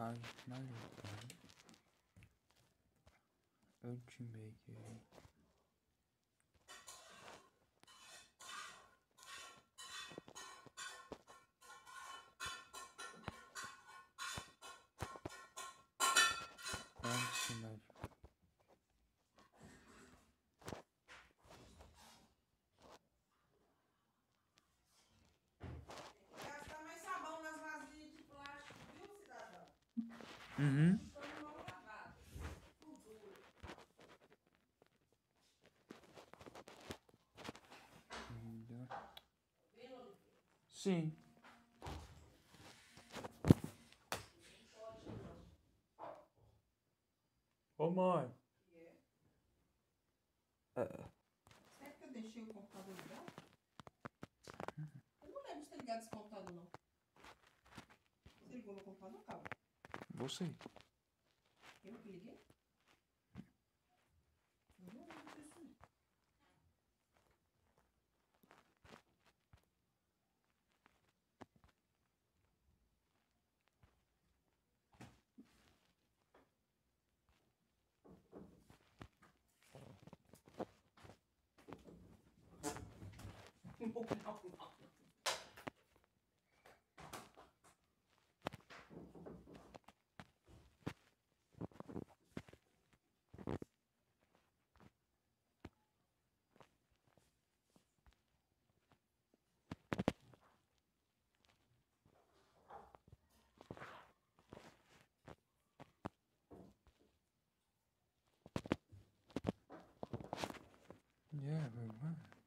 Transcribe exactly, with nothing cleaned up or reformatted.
página Ultimate. Quantidade. Gastar mais sabão nas vasilhas de plástico, viu, cidadão? Uhum. Estão mal lavadas. Gordura. Vendo, Oliveira? Sim. Ô mãe. Que é? É. Será que eu deixei o computador ligado? Eu não lembro de ter ligado esse computador, não. Você ligou meu computador, Cabo? Você. Eu que liguei? Eu não lembro disso, não. Não, não, não. Yeah, but what?